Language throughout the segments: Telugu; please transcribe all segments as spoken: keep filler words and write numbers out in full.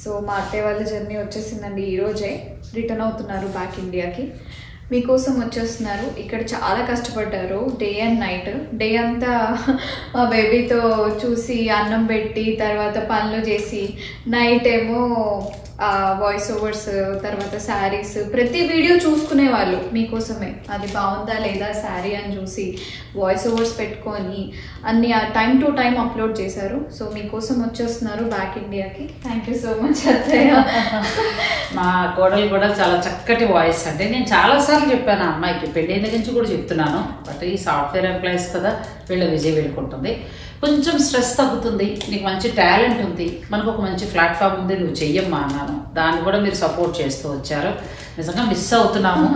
సో మా అత్తయ్య వాళ్ళ జర్నీ వచ్చేసిందండి, ఈరోజే రిటర్న్ అవుతున్నారు బ్యాక్ ఇండియాకి. మీకోసం వచ్చేస్తున్నారు. ఇక్కడ చాలా కష్టపడ్డారు, డే అండ్ నైట్. డే అంతా మా బేబీతో చూసి అన్నం పెట్టి తర్వాత పనులు చేసి, నైట్ ఏమో వాయిస్ ఓవర్స్, తర్వాత శారీస్, ప్రతి వీడియో చూసుకునే వాళ్ళు మీకోసమే. అది బాగుందా లేదా శారీ అని చూసి వాయిస్ ఓవర్స్ పెట్టుకొని అన్ని టైం టు టైం అప్లోడ్ చేశారు. సో మీకోసం వచ్చేస్తున్నారు బ్యాక్ ఇండియాకి. థ్యాంక్ యూ సో మచ్ అత్తయ్య. మా కోడలు కూడా చాలా చక్కటి వాయిస్. అంటే నేను చాలాసార్లు చెప్పాను అమ్మాయికి, పెళ్ళైన నుంచి కూడా చెప్తున్నాను. బట్ ఈ సాఫ్ట్వేర్ ఎంప్లాయీస్ కదా, వీళ్ళ విజయ్ వెళ్ళుకుంటుంది. కొంచెం స్ట్రెస్ తగ్గుతుంది, నీకు మంచి టాలెంట్ ఉంది, మనకు ఒక మంచి ప్లాట్ఫామ్ ఉంది, నువ్వు చెయ్యమ్మా అన్నాను. దాన్ని కూడా మీరు సపోర్ట్ చేస్తూ వచ్చారు. నిజంగా మిస్ అవుతున్నాము,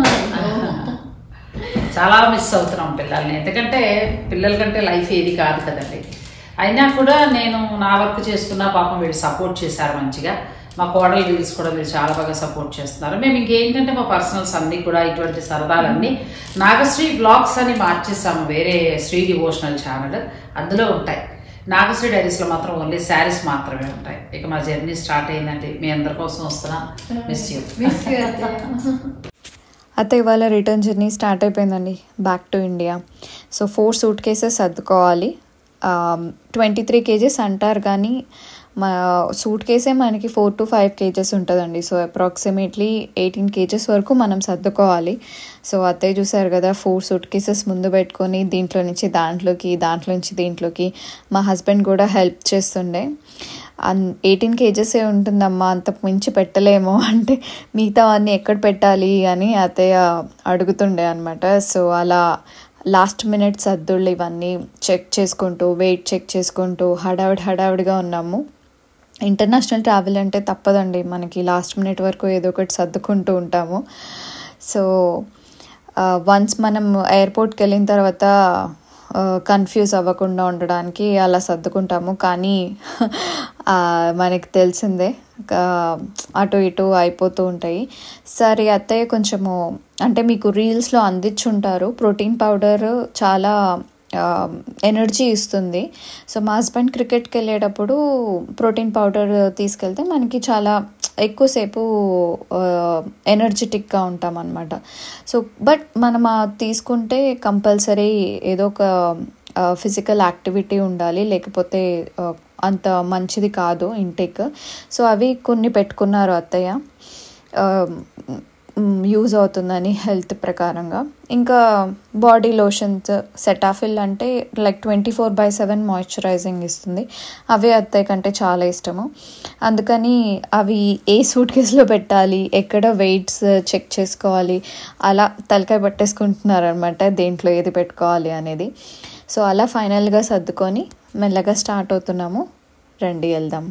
చాలా మిస్ అవుతున్నాం పిల్లల్ని. ఎందుకంటే పిల్లల కంటే లైఫ్ ఏది కాదు కదండి. అయినా కూడా నేను నా వర్క్ చేసుకున్నా పాపం వీళ్ళు సపోర్ట్ చేశారు మంచిగా. మా కోడలు రీల్స్ కూడా మీరు చాలా బాగా సపోర్ట్ చేస్తున్నారు. మేము ఇంకేంటంటే మా పర్సనల్స్ అన్నీ కూడా ఇటువంటి సరదాలన్నీ నాగశ్రీ బ్లాగ్స్ అని మార్చేసాము, వేరే శ్రీ డివోషనల్ ఛానల్, అందులో ఉంటాయి. నాగశ్రీ డైరీస్లో మాత్రం ఓన్లీ శారీస్ మాత్రమే ఉంటాయి. ఇక మా జర్నీ స్టార్ట్ అయిందండి, మీ అందరి కోసం వస్తున్నా. Miss you. అయితే ఇవాళ రిటర్న్ జర్నీ స్టార్ట్ అయిపోయిందండి back to India. So four suitcases సర్దుకోవాలి. ట్వంటీ త్రీ కేజెస్ అంటారు కానీ మా సూట్ కేసే మనకి ఫోర్ టు ఫైవ్ కేజెస్ ఉంటుందండి. సో అప్రాక్సిమేట్లీ ఎయిటీన్ కేజెస్ వరకు మనం సర్దుకోవాలి. సో అత్తయ్య చూసారు కదా, ఫోర్ సూట్ కేసెస్ ముందు పెట్టుకొని దీంట్లో నుంచి దాంట్లోకి, దాంట్లో నుంచి దీంట్లోకి. మా హస్బెండ్ కూడా హెల్ప్ చేస్తుండే. అన్ ఎయిటీన్ కేజెసే ఉంటుందమ్మా, అంత మించి పెట్టలేము అంటే మిగతా అన్నీ ఎక్కడ పెట్టాలి అని అత్తయ్య అడుగుతుండే అనమాట. సో అలా లాస్ట్ మినిట్ సర్దుళ్ళు ఇవన్నీ చెక్ చేసుకుంటూ, వెయిట్ చెక్ చేసుకుంటూ హడావిడి హడావిడిగా ఉన్నాము. ఇంటర్నేషనల్ ట్రావెల్ అంటే తప్పదండి, మనకి లాస్ట్ మినిట్ వరకు ఏదో ఒకటి సర్దుకుంటూ ఉంటాము. సో వన్స్ మనం ఎయిర్పోర్ట్కి వెళ్ళిన తర్వాత కన్ఫ్యూజ్ అవ్వకుండా ఉండడానికి అలా సర్దుకుంటాము. కానీ మనకి తెలిసిందే అటు ఇటు అయిపోతూ ఉంటాయి. సరే అత్తయ్య కొంచెము అంటే మీకు రీల్స్లో అందించుంటారు, ప్రోటీన్ పౌడర్ చాలా ఎనర్జీ ఇస్తుంది. సో మా హస్బెండ్ క్రికెట్కి వెళ్ళేటప్పుడు ప్రోటీన్ పౌడర్ తీసుకెళ్తే మనకి చాలా ఎక్కువసేపు ఎనర్జెటిక్గా ఉంటాం అన్నమాట. సో బట్ మనం తీసుకుంటే కంపల్సరీ ఏదో ఒక ఫిజికల్ యాక్టివిటీ ఉండాలి, లేకపోతే అంత మంచిది కాదు ఇంటేక్. సో అవి కొన్ని పెట్టుకున్నారు అత్తయ్య, యూజ్ అవుతుందని హెల్త్ ప్రకారంగా. ఇంకా బాడీ లోషన్స్, సెటాఫిల్ అంటే like twenty four by seven moisturising ఇస్తుంది. అవే అత్తయ్య కంటే చాలా ఇష్టము. అందుకని అవి ఏ సూట్ కేసులో పెట్టాలి, ఎక్కడ వెయిట్స్ చెక్ చేసుకోవాలి, అలా తలకాయ పట్టేసుకుంటున్నారు అనమాట దేంట్లో ఏది పెట్టుకోవాలి అనేది. సో అలా ఫైనల్గా సర్దుకొని మెల్లగా స్టార్ట్ అవుతున్నాము. రండి వెళ్దాం.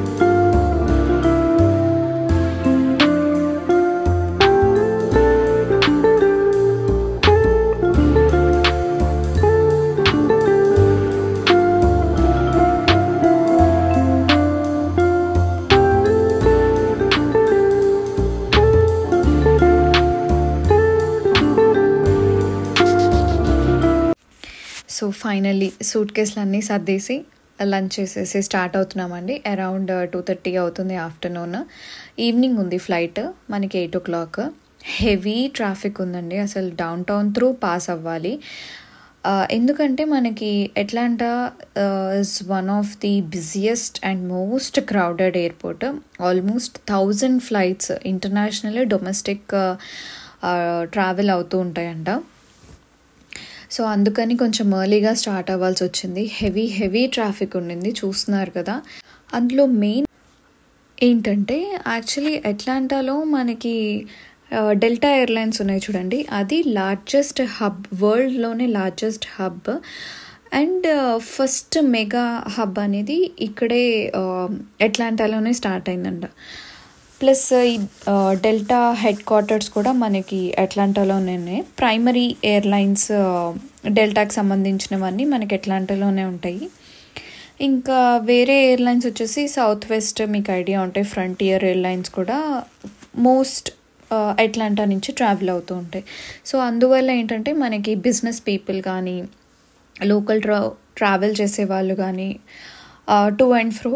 సో ఫైనల్లీ సూట్ కేసులు అన్నీ సర్దేసి లంచ్ చేసేసి స్టార్ట్ అవుతున్నామండి. అరౌండ్ టూ థర్టీ అవుతుంది ఆఫ్టర్నూన్. ఈవినింగ్ ఉంది ఫ్లైట్ మనకి eight o'clock. Heavy traffic ఉందండి, అసలు డౌన్ టౌన్ త్రూ పాస్ అవ్వాలి. ఎందుకంటే మనకి Atlanta is one of the busiest and most crowded airport. Almost thousand flights international, domestic travel అవుతూ ఉంటాయంట. సో అందుకని కొంచెం ఎర్లీగా స్టార్ట్ అవ్వాల్సి వచ్చింది. హెవీ హెవీ ట్రాఫిక్ ఉండింది, చూస్తున్నారు కదా. అందులో మెయిన్ ఏంటంటే యాక్చువల్లీ అట్లాంటాలో మనకి డెల్టా ఎయిర్లైన్స్ ఉన్నాయి చూడండి, అది లార్జెస్ట్ హబ్, వరల్డ్లోనే largest hub. And first mega hub అనేది ఇక్కడే అట్లాంటాలోనే స్టార్ట్ అయిందంట. ప్లస్ ఈ డెల్టా హెడ్ క్వార్టర్స్ కూడా మనకి అట్లాంటాలోనే. ప్రైమరీ ఎయిర్లైన్స్ డెల్టాకి సంబంధించినవన్నీ మనకి అట్లాంటాలోనే ఉంటాయి. ఇంకా వేరే ఎయిర్లైన్స్ వచ్చేసి సౌత్ వెస్ట్, మీకు ఐడియా ఉంటాయి, ఫ్రంటియర్ ఎయిర్లైన్స్ కూడా మోస్ట్ అట్లాంటా నుంచి ట్రావెల్ అవుతూ ఉంటాయి. సో అందువల్ల ఏంటంటే మనకి బిజినెస్ పీపుల్ కానీ, లోకల్ ట్రా ట్రావెల్ చేసే వాళ్ళు కానీ to and fro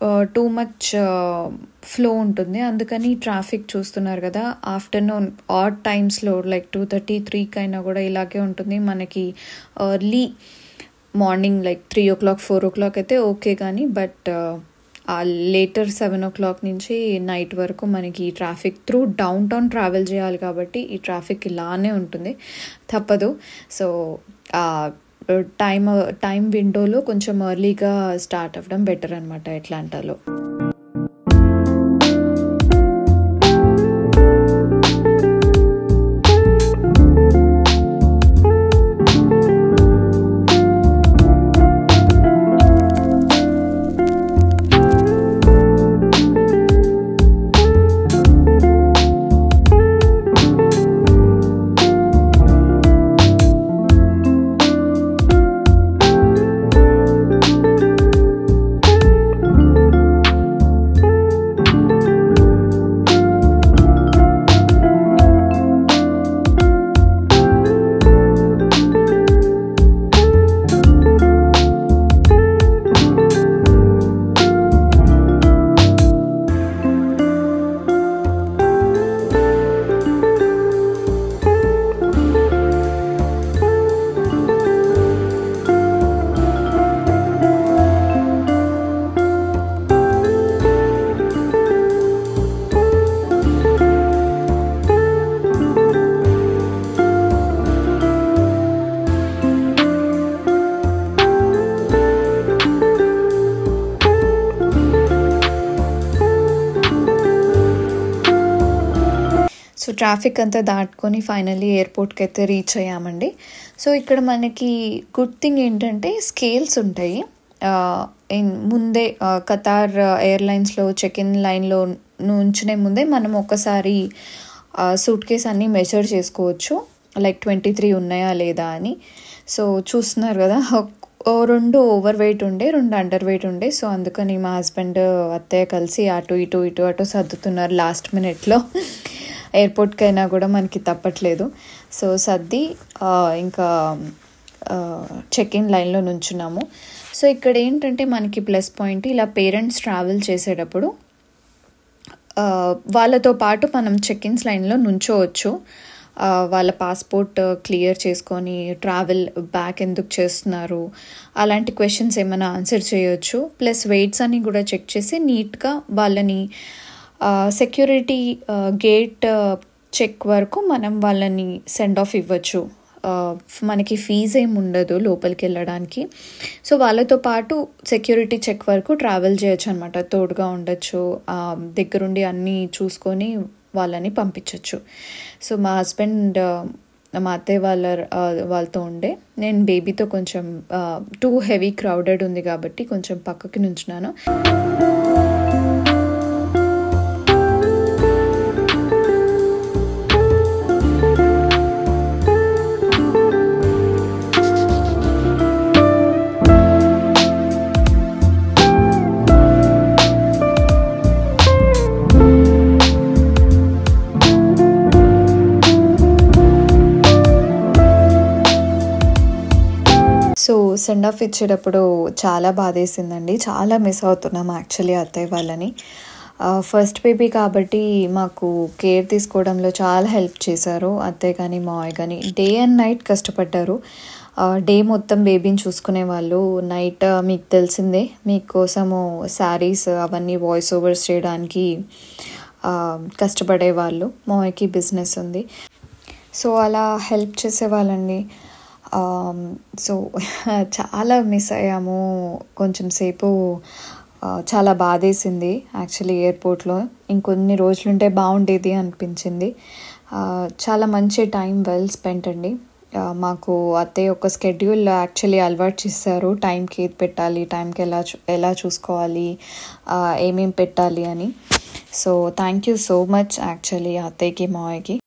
too much flow ఉంటుంది. అందుకని ట్రాఫిక్ చూస్తున్నారు కదా, ఆఫ్టర్నూన్ ఆడ్ టైమ్స్లో లైక్ టూ థర్టీ త్రీకి అయినా కూడా ఇలాగే ఉంటుంది. మనకి early morning like three o'clock four o'clock అయితే ఓకే, కానీ but later seven oh clock నుంచి నైట్ వరకు మనకి traffic through downtown travel చేయాలి కాబట్టి ఈ ట్రాఫిక్ ఇలానే ఉంటుంది, తప్పదు. సో టైమ్ టైం విండోలో కొంచెం ఎర్లీగా స్టార్ట్ అవ్వడం బెటర్ అనమాట అట్లాంటాలో. సో ట్రాఫిక్ అంతా దాటుకొని ఫైనల్లీ ఎయిర్పోర్ట్కి అయితే రీచ్ అయ్యామండి. సో ఇక్కడ మనకి గుడ్ థింగ్ ఏంటంటే స్కేల్స్ ఉంటాయి. ముందే కతార్ ఎయిర్లైన్స్లో చెక్ ఇన్ లైన్లో నుంచునే ముందే మనం ఒకసారి సూట్ కేస్ అన్నీ మెజర్ చేసుకోవచ్చు, లైక్ ట్వంటీ త్రీ ఉన్నాయా లేదా అని. సో చూస్తున్నారు కదా, రెండు ఓవర్ వెయిట్ ఉండే, రెండు అండర్ వెయిట్ ఉండే. సో అందుకని మా హస్బెండ్ అత్తయ్య కలిసి అటు ఇటు ఇటు అటు సర్దుతున్నారు లాస్ట్ మినిట్లో. ఎయిర్పోర్ట్కి అయినా కూడా మనకి తప్పట్లేదు. సో సర్ది ఇంకా చెక్ ఇన్ లైన్లో నుంచున్నాము. సో ఇక్కడ ఏంటంటే మనకి ప్లస్ పాయింట్, ఇలా పేరెంట్స్ ట్రావెల్ చేసేటప్పుడు వాళ్ళతో పాటు మనం చెక్ ఇన్స్ లైన్లో నుంచోవచ్చు. వాళ్ళ పాస్పోర్ట్ క్లియర్ చేసుకొని ట్రావెల్ బ్యాక్ ఎందుకు చేస్తున్నారు అలాంటి క్వశ్చన్స్ ఏమైనా ఆన్సర్ చేయొచ్చు. ప్లస్ వెయిట్స్ అన్ని కూడా చెక్ చేసి నీట్గా వాళ్ళని సెక్యూరిటీ గేట్ చెక్ వరకు మనం వాళ్ళని సెండ్ ఆఫ్ ఇవ్వచ్చు. మనకి ఫీజు ఏమి ఉండదు లోపలికి వెళ్ళడానికి. సో వాళ్ళతో పాటు సెక్యూరిటీ చెక్ వరకు ట్రావెల్ చేయొచ్చు అనమాట, తోడుగా ఉండొచ్చు, దగ్గరుండి అన్నీ చూసుకొని వాళ్ళని పంపించవచ్చు. సో మా హస్బెండ్ మా అత్తయ్య వాళ్ళ వాళ్ళతో ఉండే, నేను బేబీతో కొంచెం టూ హెవీ క్రౌడెడ్ ఉంది కాబట్టి కొంచెం పక్కకి నుంచున్నాను. సో సెండ్ ఆఫ్ ఇచ్చేటప్పుడు చాలా బాధేసిందండి, చాలా మిస్ అవుతున్నాం యాక్చువల్లీ అత్తయ్య వాళ్ళని. ఫస్ట్ బేబీ కాబట్టి మాకు కేర్ తీసుకోవడంలో చాలా హెల్ప్ చేశారు అత్తయ్య కానీ మావయ్య కానీ. డే అండ్ నైట్ కష్టపడ్డారు. డే మొత్తం బేబీని చూసుకునే వాళ్ళు, నైట్ మీకు తెలిసిందే మీకోసము శారీస్ అవన్నీ వాయిస్ ఓవర్స్ చేయడానికి కష్టపడేవాళ్ళు. మావయ్యకి బిజినెస్ ఉంది, సో అలా హెల్ప్ చేసేవాళ్ళండి. సో చాలా మిస్ అయ్యాము. కొంచెం సేపు చాలా బాధేసింది యాక్చువల్లీ ఎయిర్పోర్ట్లో. ఇంకొన్ని రోజులుంటే బాగుండేది అనిపించింది. చాలా మంచి టైం వెల్ స్పెంట్ అండి. మాకు అత్తయ్య ఒక స్కెడ్యూల్ యాక్చువల్లీ అలవాటు చేశారు, టైంకి ఏది పెట్టాలి, టైంకి ఎలా చూ ఎలా చూసుకోవాలి, ఏమేమి పెట్టాలి అని. So thank you so much actually అత్తయ్యకి మావయ్యకి.